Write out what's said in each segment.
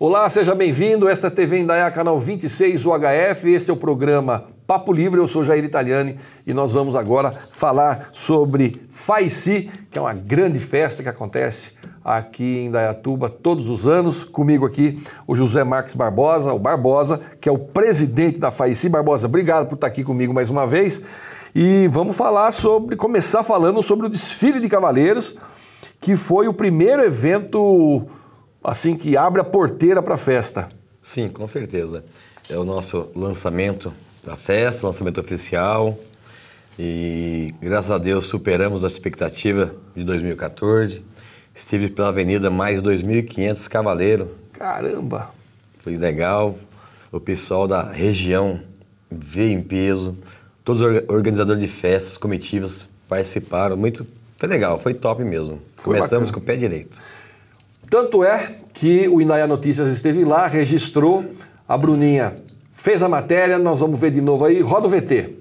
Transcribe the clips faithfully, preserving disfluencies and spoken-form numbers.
Olá, seja bem-vindo. Esta é a T V Indaiá, canal vinte e seis U H F. Este é o programa Papo Livre. Eu sou Jair Italiani e nós vamos agora falar sobre Faici, que é uma grande festa que acontece aqui em Indaiatuba todos os anos. Comigo aqui o José Marques Barbosa, o Barbosa, que é o presidente da Faici. Barbosa, obrigado por estar aqui comigo mais uma vez. E vamos falar sobre, começar falando sobre o desfile de cavaleiros, que foi o primeiro evento assim que abre a porteira para a festa. Sim, com certeza. É o nosso lançamento da festa, lançamento oficial. E graças a Deus superamos a expectativa de dois mil e quatorze. Estive pela avenida mais dois mil e quinhentos cavaleiros. Caramba! Foi legal. O pessoal da região veio em peso. Todos os organizadores de festas, comitivas participaram. Muito, foi legal, foi top mesmo. Foi Começamos bacana. com o pé direito. Tanto é que o Indaiá Notícias esteve lá, registrou, a Bruninha fez a matéria, nós vamos ver de novo aí. Roda o V T.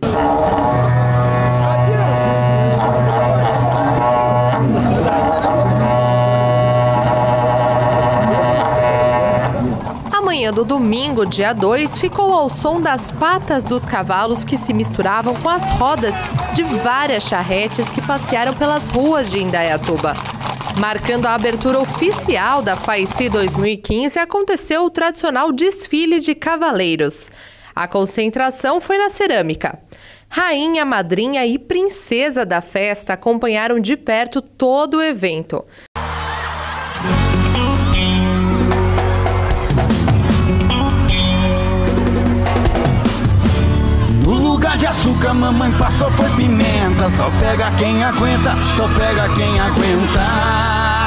A manhã do domingo, dia dois, ficou ao som das patas dos cavalos que se misturavam com as rodas de várias charretes que passearam pelas ruas de Indaiatuba. Marcando a abertura oficial da Faici dois mil e quinze, aconteceu o tradicional desfile de cavaleiros. A concentração foi na cerâmica. Rainha, madrinha e princesa da festa acompanharam de perto todo o evento. No lugar de açúcar, mamãe passou foi pimenta. Só pega quem aguenta, só pega quem aguenta.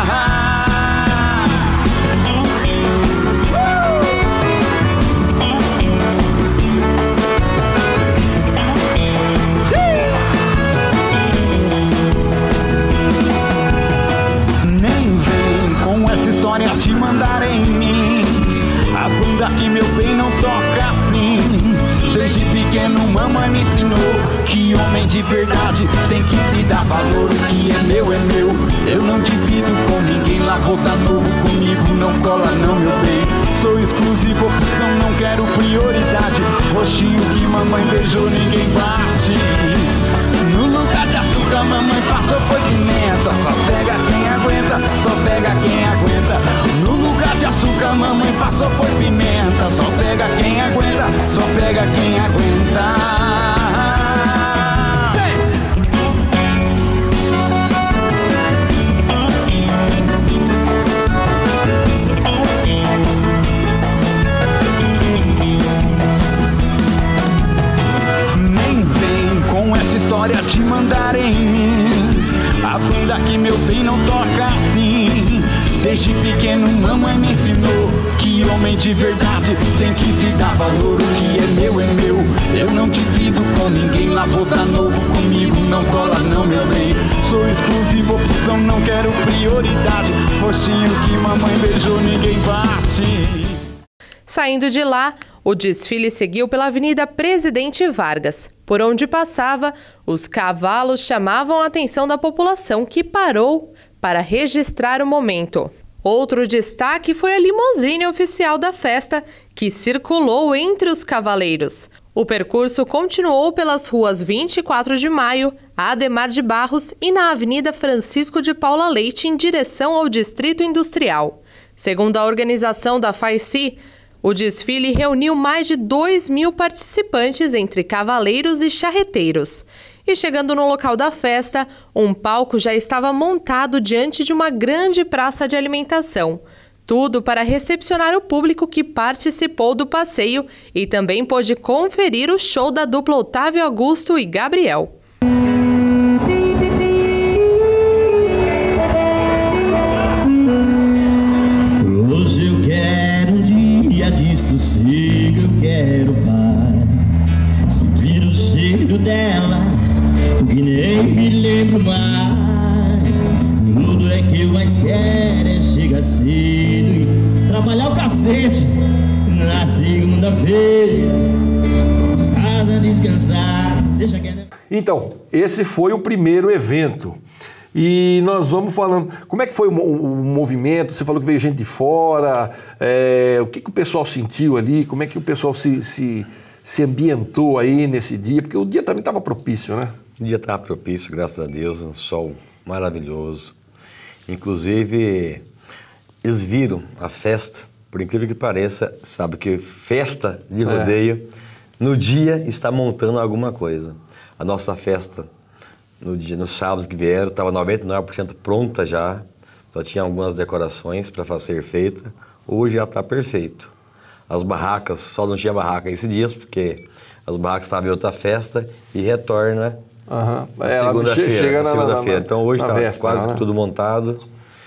Nem vem com essa história te mandar em mim. A banda que meu bem não toca assim. Desde pequeno mamãe me ensinou que homem de verdade tem que se dar valor. O que é meu é meu, eu não divido com ninguém. Lá vou dar novo comigo, não cola não meu bem. Sou exclusivo, opção, não quero prioridade. Roxinho que mamãe beijou, ninguém bate. No lugar de açúcar, mamãe passou foi pimenta. Só pega quem aguenta, só pega quem aguenta. No lugar de açúcar, mamãe passou foi pimenta. Só pega quem aguenta, só pega quem aguenta. Nem vem com essa história te mandar em mim. A banda que meu bem não toca assim. Desde pequeno mamãe me ensinou que homem de verdade tem que se dar valor. O que é meu é meu, eu não divido com ninguém. Lá vou dar novo comigo, não cola não meu bem. Sou exclusivo, opção, não quero prioridade. Roxinho que mamãe beijou, ninguém bate. Saindo de lá, o desfile seguiu pela Avenida Presidente Vargas. Por onde passava, os cavalos chamavam a atenção da população, que parou para registrar o momento. Outro destaque foi a limusine oficial da festa, que circulou entre os cavaleiros. O percurso continuou pelas ruas vinte e quatro de maio, Ademar de Barros e na Avenida Francisco de Paula Leite, em direção ao Distrito Industrial. Segundo a organização da Faici, o desfile reuniu mais de dois mil participantes entre cavaleiros e charreteiros. E chegando no local da festa, um palco já estava montado diante de uma grande praça de alimentação. Tudo para recepcionar o público que participou do passeio e também pôde conferir o show da dupla Otávio Augusto e Gabriel. Hoje eu quero um dia de sossego, eu quero paz. Sentir o cheiro dela, que nem me lembro mais. Tudo é que eu mais quero é chegar cedo e trabalhar o cacete na segunda-feira, casa descansar, deixa que... Então, esse foi o primeiro evento. E nós vamos falando, como é que foi o, o, o movimento? Você falou que veio gente de fora, é, o que, que o pessoal sentiu ali? Como é que o pessoal se, se, se ambientou aí nesse dia? Porque o dia também estava propício, né? O dia estava propício, graças a Deus, um sol maravilhoso. Inclusive, eles viram a festa, por incrível que pareça, sabe que festa de rodeio, é. no dia está montando alguma coisa. A nossa festa, no dia, no sábado que vieram, estava noventa e nove por cento pronta já, só tinha algumas decorações para ser feita. Hoje já está perfeito. As barracas, só não tinha barraca esses dias, porque as barracas estavam em outra festa e retorna uhum. na é, segunda-feira. Na segunda-feira. Então hoje está quase né? tudo montado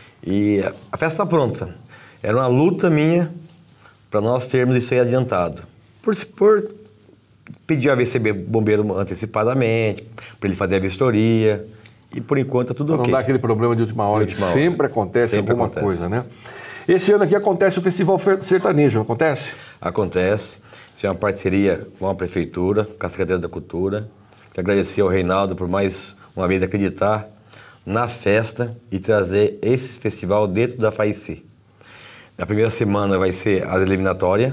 e a festa está pronta. Era uma luta minha para nós termos isso aí adiantado. Por, por pedir a V C B bombeiro antecipadamente, para ele fazer a vistoria, e por enquanto é tudo pra ok. Não dá aquele problema de última hora, de última que hora. sempre acontece sempre alguma acontece. coisa, né? Esse ano aqui acontece o Festival Sertanejo, não acontece? Acontece. Isso é uma parceria com a Prefeitura, com a Secretaria da Cultura. Quero agradecer ao Reinaldo por mais uma vez acreditar na festa e trazer esse festival dentro da Faici. Na primeira semana vai ser as eliminatórias.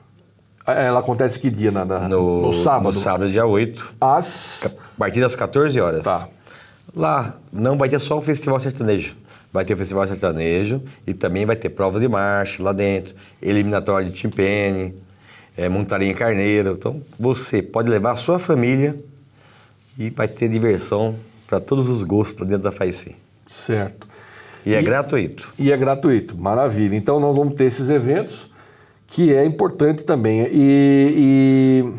Ela acontece que dia? Na, na, no, no sábado? No sábado, dia oito. Às... A partir das quatorze horas. Tá. Lá não vai ter só o Festival Sertanejo. Vai ter o Festival Sertanejo e também vai ter provas de marcha lá dentro, eliminatória de timpane, é, montaria em carneiro. Então você pode levar a sua família e vai ter diversão para todos os gostos lá dentro da Faici. Certo. E, e é gratuito. E é gratuito, maravilha. Então nós vamos ter esses eventos, que é importante também. E, e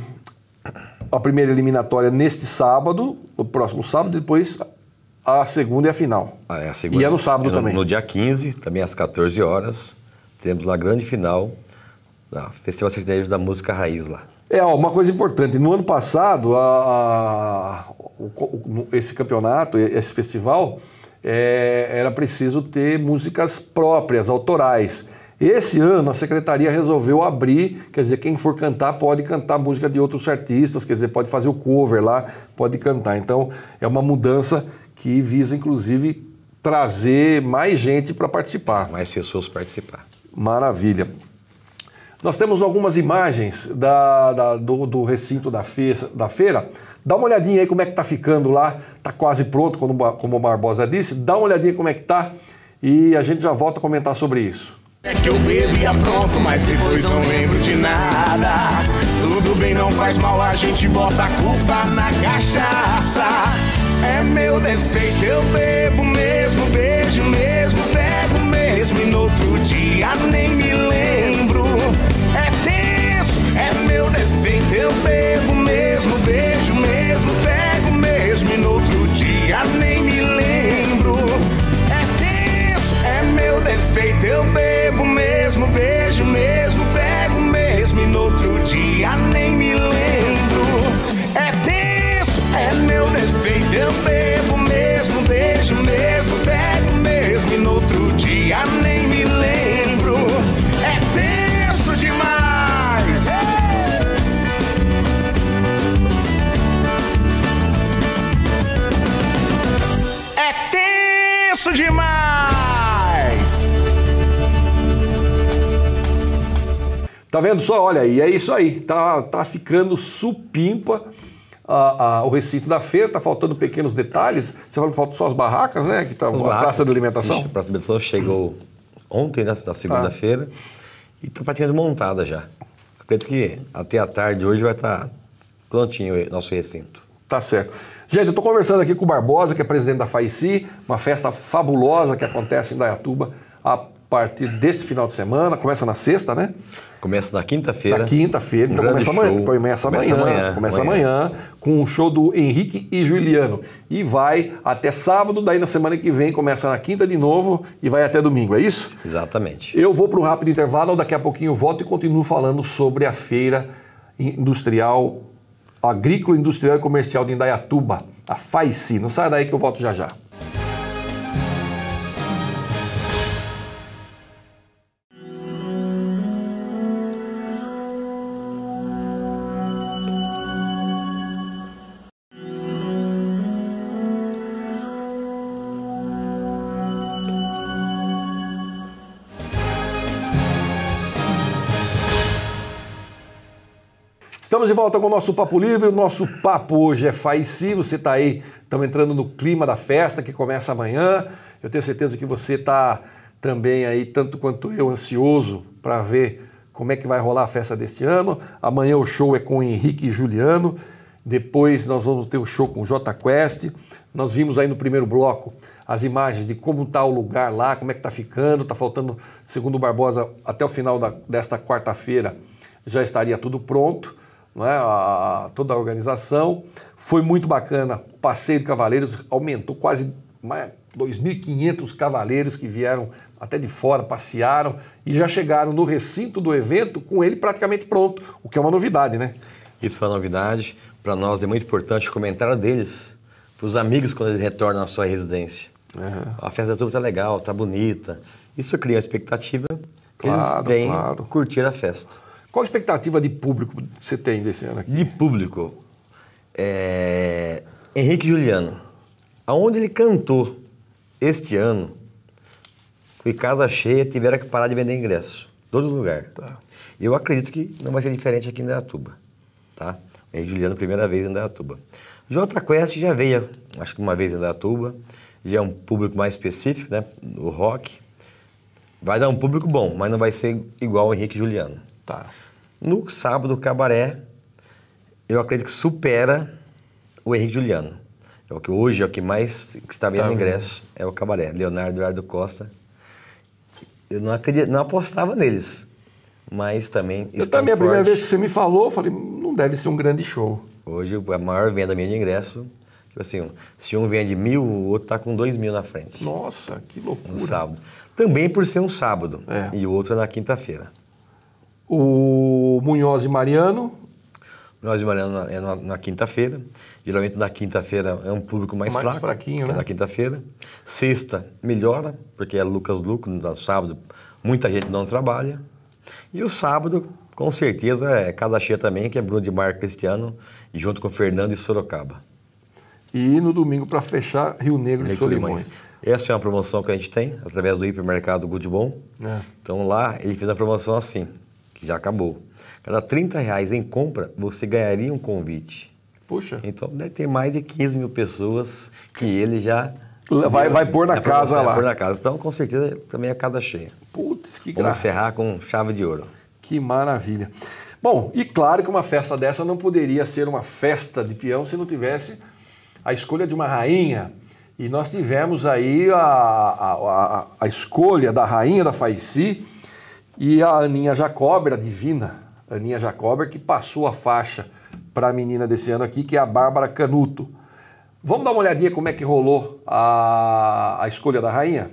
a primeira eliminatória neste sábado, no próximo sábado, depois a segunda e a final. Ah, é a segunda. E é no sábado é no, também. No dia quinze, também às quatorze horas, temos lá a grande final do Festival Sertanejo da Música Raiz lá. É, ó, uma coisa importante, no ano passado, a, a, o, o, esse campeonato, esse festival, é, era preciso ter músicas próprias, autorais. Esse ano a secretaria resolveu abrir, quer dizer, quem for cantar pode cantar música de outros artistas, quer dizer, pode fazer o cover lá, pode cantar. Então é uma mudança que visa, inclusive, trazer mais gente para participar. Mais pessoas participar. Maravilha. Nós temos algumas imagens da, da, do, do recinto da feira, da feira. Dá uma olhadinha aí como é que está ficando lá. Está quase pronto, como, como o Barbosa disse. Dá uma olhadinha como é que está e a gente já volta a comentar sobre isso. É que eu bebia pronto, mas depois não lembro de nada. Tudo bem, não faz mal, a gente bota a culpa na cachaça. É meu defeito, eu bebo mesmo, beijo mesmo, pego mesmo e no outro dia nem me lembro. É tenso, é meu defeito, eu bebo mesmo, beijo mesmo, pego mesmo e no outro dia nem me lembro. É tenso, é meu defeito, eu bebo mesmo, beijo mesmo, pego mesmo e no outro dia nem me lembro. É tenso, é meu defeito, eu bebo mesmo, beijo mesmo, pego mesmo e no outro dia nem me lembro. É tenso demais. É tenso demais. Tá vendo só? Olha aí, é isso aí. Tá, tá ficando supimpa a, a, o recinto da feira, tá faltando pequenos detalhes. Você falou que faltam só as barracas, né? Que tá a praça de alimentação. Ixi, a praça de alimentação chegou ontem, né, na segunda-feira, ah. e tá praticamente montada já. Acredito que até a tarde hoje vai estar prontinho o nosso recinto. Tá certo. Gente, eu tô conversando aqui com o Barbosa, que é presidente da Faici, uma festa fabulosa que acontece em Indaiatuba a partir deste final de semana. Começa na sexta, né? Começa na quinta-feira. Na quinta-feira, então começa amanhã, começa amanhã. Começa amanhã. Começa amanhã, amanhã com um show do Henrique e Juliano. E vai até sábado, daí na semana que vem começa na quinta de novo e vai até domingo, é isso? Exatamente. Eu vou para um rápido intervalo, daqui a pouquinho eu volto e continuo falando sobre a feira industrial, agrícola, industrial e comercial de Indaiatuba, a Faici. Não sai daí que eu volto já já. Estamos de volta com o nosso Papo Livre. O nosso papo hoje é Faici. Você está aí, estamos entrando no clima da festa que começa amanhã. Eu tenho certeza que você está também aí, tanto quanto eu, ansioso para ver como é que vai rolar a festa deste ano. Amanhã o show é com o Henrique e Juliano. Depois nós vamos ter o show com o Jota Quest. Nós vimos aí no primeiro bloco as imagens de como está o lugar lá, como é que está ficando. Está faltando, segundo o Barbosa, até o final da, desta quarta-feira já estaria tudo pronto, não é? a, a, toda a organização. Foi muito bacana o Passeio de Cavaleiros, aumentou quase mais, dois mil e quinhentos cavaleiros que vieram até de fora, passearam e já chegaram no recinto do evento com ele praticamente pronto, o que é uma novidade, né? Isso foi uma novidade. Para nós é muito importante o comentário deles, para os amigos quando eles retornam à sua residência. Uhum. A festa de tudo tá legal, tá bonita. Isso cria uma expectativa que claro, eles vêm claro. curtir a festa. Qual a expectativa de público que você tem desse ano aqui? De público, é... Henrique e Juliano. Aonde ele cantou este ano, foi casa cheia, tiveram que parar de vender ingresso. Todos os lugares. Tá. Eu acredito que não vai ser diferente aqui em Indaiatuba. Tá? Henrique e Juliano, primeira vez em Indaiatuba. Jota Quest já veio, acho que uma vez em Indaiatuba. Já é um público mais específico, né? O rock. Vai dar um público bom, mas não vai ser igual o Henrique e Juliano. Tá. No sábado, o Cabaré, eu acredito que supera o Henrique e Juliano. É o que hoje é o que mais que está vendendo tá ingresso, é o Cabaré. Leonardo Eduardo Costa. Eu não acredito, não apostava neles, mas também eu também, a primeira vez que você me falou, eu falei, não deve ser um grande show. Hoje, a maior venda minha de ingresso... Tipo assim, se um vende mil, o outro tá com dois mil na frente. Nossa, que loucura. No sábado. Também por ser um sábado. É. E o outro é na quinta-feira. O Munhoz e Mariano? Munhoz e Mariano é na, na quinta-feira. Geralmente na quinta-feira é um público mais, mais fraco. fraquinho, né? Na quinta-feira. Sexta melhora, porque é Lucas Luco. No sábado muita gente não trabalha. E o sábado, com certeza, é casa cheia também, que é Bruno de Mar Cristiano, e junto com Fernando e Sorocaba. E no domingo, para fechar, Rio Negro e Solimões. Essa é uma promoção que a gente tem, através do hipermercado Good Bom. É. Então lá, ele fez a promoção assim, que já acabou. Cada trinta reais em compra, você ganharia um convite. Puxa. Então deve ter mais de quinze mil pessoas que ele já... Vai, vai pôr na casa lá. Vai pôr na casa. Então, com certeza, também é casa cheia. Putz, que graça. Vamos encerrar com chave de ouro. Que maravilha. Bom, e claro que uma festa dessa não poderia ser uma festa de peão se não tivesse a escolha de uma rainha. E nós tivemos aí a, a, a, a escolha da rainha da Faici e a Aninha Jacober, a divina Aninha Jacober, que passou a faixa para a menina desse ano aqui, que é a Bárbara Canuto. Vamos dar uma olhadinha como é que rolou a, a escolha da rainha?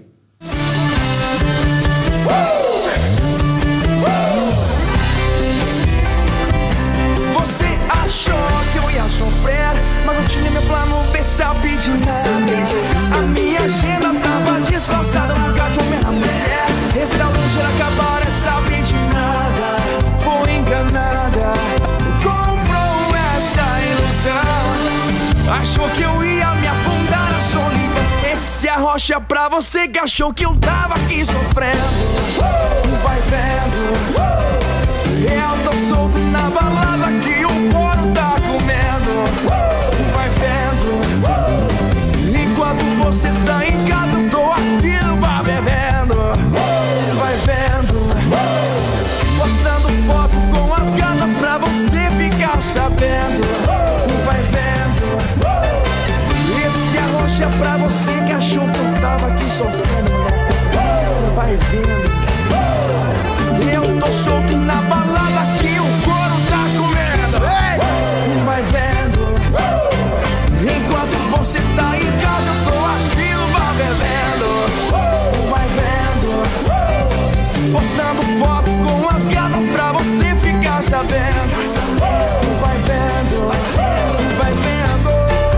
Você achou que eu ia sofrer, mas eu tinha meu plano B, sabe de nada. A minha agenda tava disfarçada, no lugar de homem na mulher. Restaurante era acabar, sabe de nada. Foi enganada, comprou essa ilusão. Achou que eu ia me afundar na solidão. Esse é a rocha pra você que achou que eu tava aqui sofrendo. Vai vendo, eu tô solto na balada que o couro tá comendo. Vai vendo, enquanto você tá em casa eu tô aqui no bar bebendo. Vai vendo, postando foto com as ganas pra você ficar sabendo. Vai vendo, esse arrocha é pra você que achou que eu tava aqui sofrendo. Vai vendo, eu tô solto na balada que o couro tá comendo. Vai vendo, enquanto você tá em casa eu tô aqui no bar bebendo. Vai vendo, postando foto com as ganas pra você ficar sabendo. Vai vendo, vai vendo,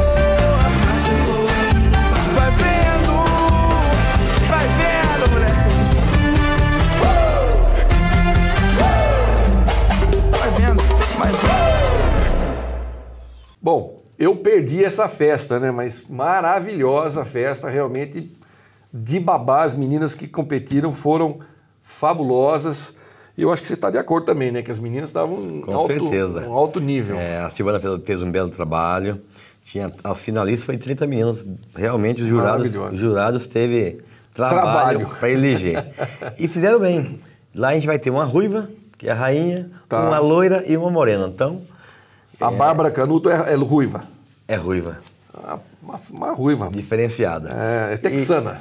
vai vendo, vai vendo, moleque. Vai vendo, vai vendo. Bom, eu perdi essa festa, né? Mas maravilhosa festa, realmente de babá. As meninas que competiram foram fabulosas. E eu acho que você está de acordo também, né? Que as meninas estavam em Com alto, certeza. um alto nível. É, a Silvana fez, fez um belo trabalho. Tinha, as finalistas foi trinta meninas. Realmente os jurados, os jurados teve trabalho, trabalho. para eleger. E fizeram bem. Lá a gente vai ter uma ruiva, que é a rainha, tá. uma loira e uma morena. Então... A é... Bárbara Canuto é, é ruiva? É ruiva. Uma, uma ruiva. Diferenciada. É, é texana.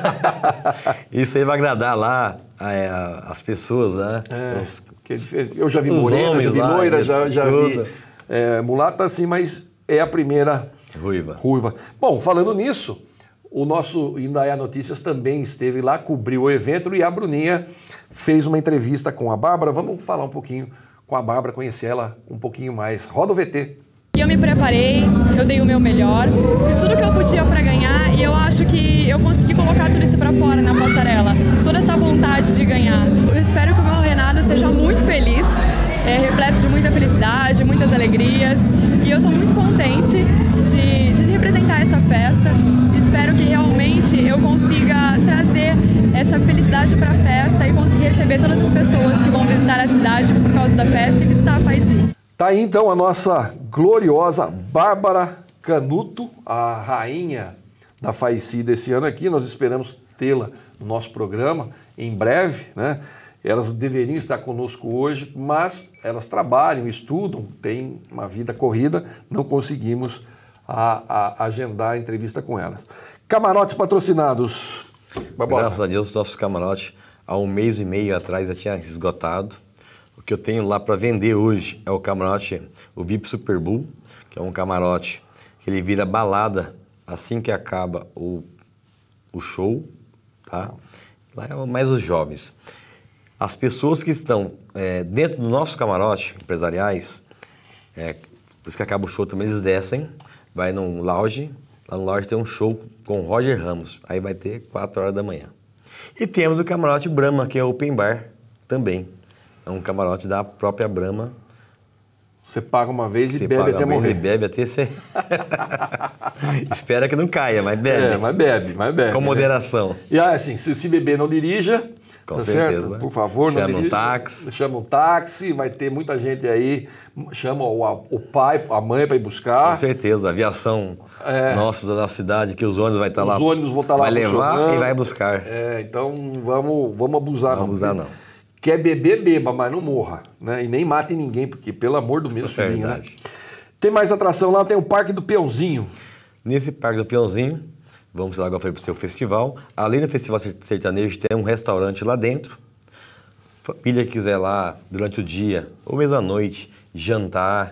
E... Isso aí vai agradar lá é, as pessoas, né? É, os, que é eu já vi morena, já vi lá, loira, já, já vi é, mulata, assim, mas é a primeira ruiva. ruiva. Bom, falando nisso, o nosso Indaiá Notícias também esteve lá, cobriu o evento e a Bruninha fez uma entrevista com a Bárbara. Vamos falar um pouquinho com a Bárbara, conhecer ela um pouquinho mais. Roda o V T. E eu me preparei, eu dei o meu melhor, fiz tudo que eu podia para ganhar e eu acho que eu consegui colocar tudo isso para fora na passarela, toda essa vontade de ganhar. Eu espero que o meu reinado seja muito feliz, é, repleto de muita felicidade, muitas alegrias, e eu estou muito contente de, de representar essa festa. Espero que realmente eu consiga trazer essa felicidade para a festa e conseguir receber todas as pessoas que vão visitar a cidade por causa da festa e visitar a Faici. Tá aí então a nossa gloriosa Bárbara Canuto, a rainha da Faici desse ano aqui. Nós esperamos tê-la no nosso programa em breve, né? Elas deveriam estar conosco hoje, mas elas trabalham, estudam, têm uma vida corrida, não conseguimos a, a, agendar a entrevista com elas. Camarotes patrocinados. Barbosa. Graças a Deus, nossos camarotes há um mês e meio atrás já tinha esgotado. O que eu tenho lá para vender hoje é o camarote, o V I P Super Bull, que é um camarote que ele vira balada assim que acaba o, o show, tá? Lá é mais os jovens. As pessoas que estão é, dentro do nosso camarote, empresariais, é, por isso que acaba o show também, eles descem, vai num lounge, lá no lounge tem um show com o Roger Ramos, aí vai ter quatro horas da manhã. E temos o camarote Brahma, que é open bar também. É um camarote da própria Brahma. Você paga uma vez e bebe até morrer. Você bebe até você... Espera que não caia, mas bebe. É, mas bebe, mas bebe. Com moderação. E assim, se, se beber não dirija, com tá certeza. Certo? Por favor, chama não dirija. um táxi. Chama um táxi, vai ter muita gente aí, chama o, o pai, a mãe para ir buscar. Com certeza, a aviação é. nossa da nossa cidade, que os ônibus vai estar os lá. Os ônibus vão estar lá vai levar e vai buscar. É, então vamos, vamos abusar. Não abusar não. Quer beber, beba, mas não morra, né? E nem mate ninguém, porque pelo amor do mesmo filhinho, né? Tem mais atração lá, tem o Parque do Peãozinho. Nesse Parque do Peãozinho, vamos lá agora para o seu festival. Além do Festival Sertanejo, tem um restaurante lá dentro. Família que quiser lá durante o dia, ou mesmo à noite, jantar,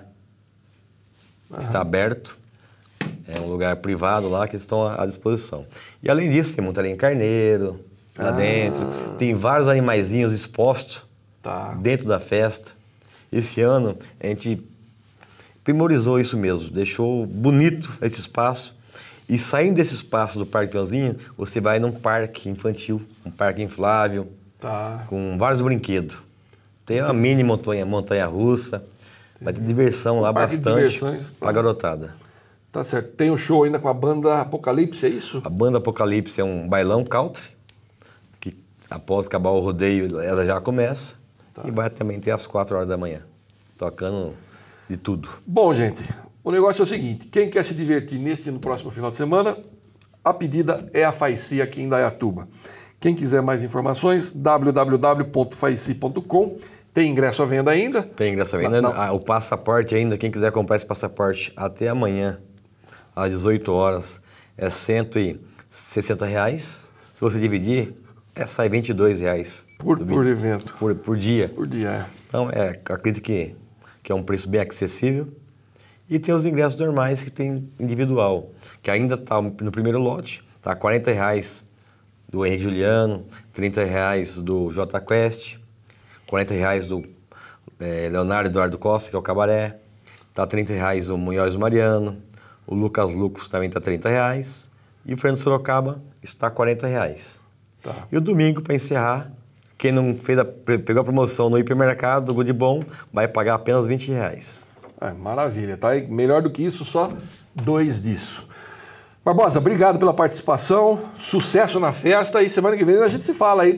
Aham. está aberto. É um lugar privado lá que estão à disposição. E além disso, tem montaria carneiro lá ah. dentro. Tem vários animaizinhos expostos tá. dentro da festa. Esse ano a gente primorizou isso mesmo, deixou bonito esse espaço. E saindo desse espaço do Parque Peãozinho, você vai num parque infantil, um parque inflável, tá. com vários brinquedos. Tem uma mini montanha, montanha russa, vai ter diversão um lá bastante para a garotada. Tá certo. Tem um show ainda com a banda Apocalipse, é isso? A banda Apocalipse é um bailão country, que após acabar o rodeio ela já começa, tá. e vai também ter às quatro horas da manhã, tocando de tudo. Bom, gente, o negócio é o seguinte, quem quer se divertir neste e no próximo final de semana, a pedida é a Faici aqui em Indaiatuba. Quem quiser mais informações, w w w ponto faici ponto com. Tem ingresso à venda ainda? Tem ingresso à venda. Ah, o passaporte ainda, quem quiser comprar esse passaporte até amanhã, às dezoito horas, é cento e sessenta reais. Se você dividir, é, sai vinte e dois reais. Por, por evento. Por, por dia. Por dia, é. Então, é, acredito que, que é um preço bem acessível. E tem os ingressos normais que tem individual, que ainda está no primeiro lote, está quarenta reais do Henrique Juliano, trinta reais do J Quest, quarenta reais do é, Leonardo Eduardo Costa, que é o Cabaré, está trinta reais o Munhoz Mariano, o Lucas Lucas também está trinta reais, e o Fernando Sorocaba está quarenta reais. Tá. E o domingo, para encerrar, quem não fez a, pegou a promoção no hipermercado do Good Bom, vai pagar apenas vinte reais. É, maravilha, tá? E melhor do que isso, só dois disso. Barbosa, obrigado pela participação, sucesso na festa e semana que vem a gente se fala aí para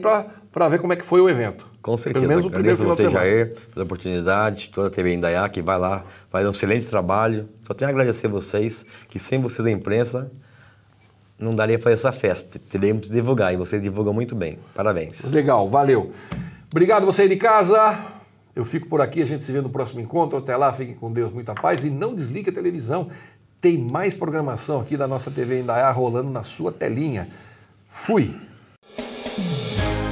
para ver como é que foi o evento. Com certeza. Pelo menos o primeiro Agradeço final você, de semana. Jair, pela oportunidade, toda a T V Indaiá que vai lá, faz um excelente trabalho. Só tenho a agradecer a vocês, que sem vocês da imprensa, não daria para essa festa. Teríamos que divulgar, e vocês divulgam muito bem. Parabéns. Legal, valeu. Obrigado você aí de casa. Eu fico por aqui, a gente se vê no próximo encontro. Até lá, fiquem com Deus, muita paz. E não desligue a televisão. Tem mais programação aqui da nossa T V Indaiá rolando na sua telinha. Fui!